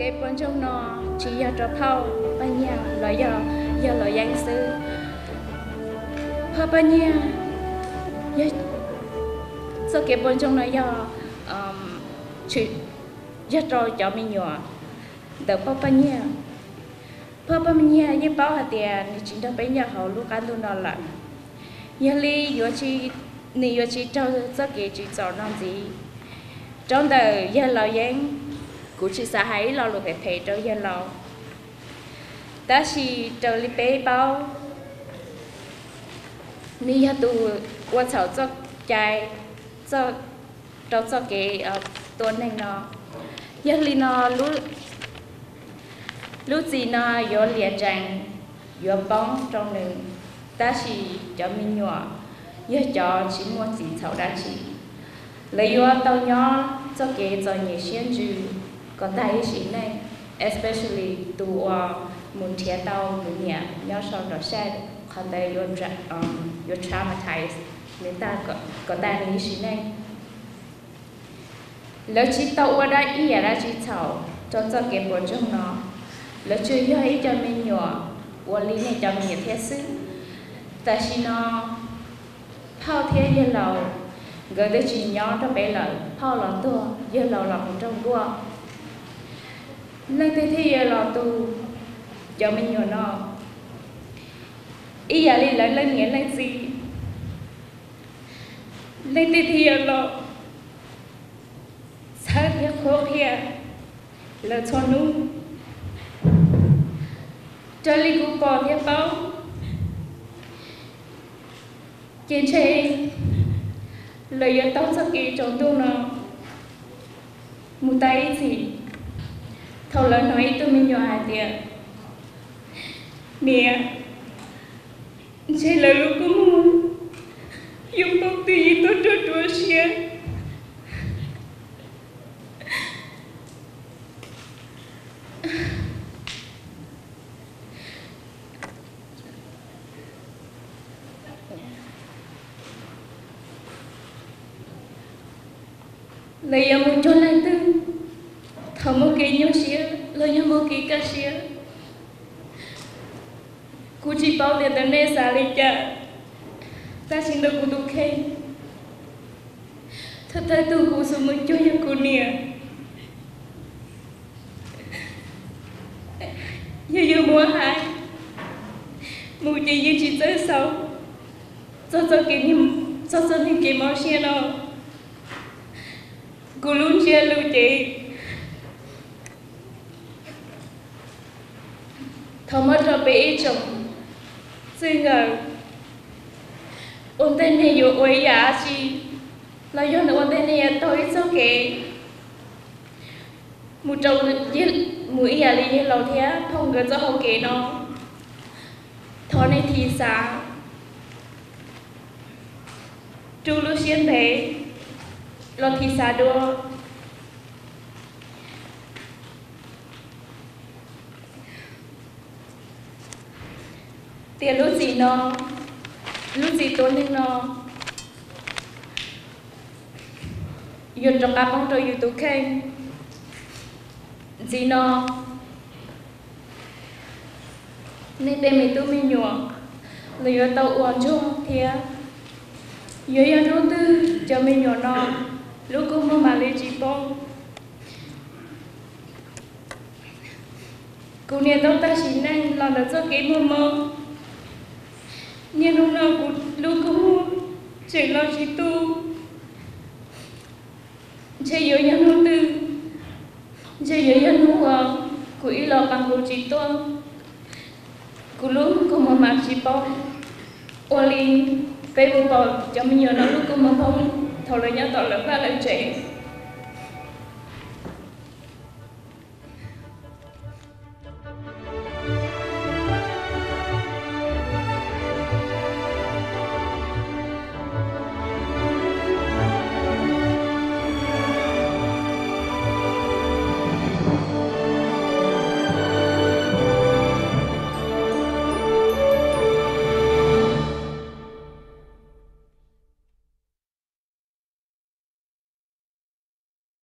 cái bên trong nó chỉ giờ cho phao Pa Nhia là giờ là giang sư Pa Nhia giờ sau cái bên trong nó giờ chỉ giờ cho mình nhỏ đỡ Pa Nhia Pa Nhia như bao hạt tiền chỉ được bây giờ họ lúc ăn luôn đó là giờ li giờ chỉ ni giờ chỉ cho cái chỉ cho làm gì trong đời giờ là giang cú chỉ xã hay lo được phải cho giờ lo ta chỉ cho li bé bao ni giờ tu quan trọng cho trái cho cái tuần này nó giờ li nó lúc gì nó giờ liền trang giờ bóng trong này ta chỉ cho mình nhỏ giờ cho chỉ muốn gì thầu đã chỉ lấy giờ tao nhỏ cho cái cho nhiều xuyên chữ còn tại ý này especially tu muốn thiệt tao muốn nhẹ nhớ sau đó sẽ còn tại your traumatized nên ta có tại ý này lỡ chỉ tao ở đây ý là chỉ thầu cho cái bộ trong nó lỡ chưa nhớ ý cho mình nhỏ quản lý này cho mình thiết sức ta chỉ nó phao thiết như lầu gửi tới chỉ nhỏ cho bé lợi phao lọ tua như lầu lọ trong tua lên tới thì lọ tu cho mình nhỏ nó ý giờ lên nghĩa lên gì lên tới thì lọ sao thiết khô kia là cho nu cho li cũng bỏ thiết bao trên trên lời yêu tao rất kỳ trong tu nó một tay thì thầu lời nói tôi mình nhỏ hạt tiền mẹ chỉ là lúc có muốn dùng công ty gì tôi cho xe lấy em một chỗ lại tư thầm một cái nhau xía lấy em một cái cá xía cú chỉ bảo tiền tới nay xả lấy cha ta xin được cú tụ khen thật thay tu cú số một chỗ như cú nè như mua hai mù chỉ như chỉ tới sau cho cái niềm cho những cái máu xía nó cô luôn chia lưu chị thầm mất rồi bị chồng xin ngờ ôn tên này dù ôi giá chi là do ôn tên này tôi sao kể một trâu mũi nhà lý như lâu thế không ngờ cho hậu kể nó thọ này thì xa chú lưu xuyên thế lo thì xa đua tiền lúc gì tốn nên nó dùng trong các bóng rồi YouTube kênh gì nó nên tên mình tụi mình nhỏ là tàu uống chung thì dưới đầu tư cho mình nhỏ nó lúc cũng mà lấy chỉ bông cô niên tao ta chỉ năng làm được cho cái mơ nhưng lúc nào lúc cũng chỉ lo chỉ tu chỉ dưới nhân đầu tư chỉ dưới nhân đầu của ý lo bằng của chỉ tu của lúc cũng mà chỉ bông oli Facebook cho mình nhỏ nó lúc cũng mà bông thầu lời nhau tỏ lời ba lời trẻ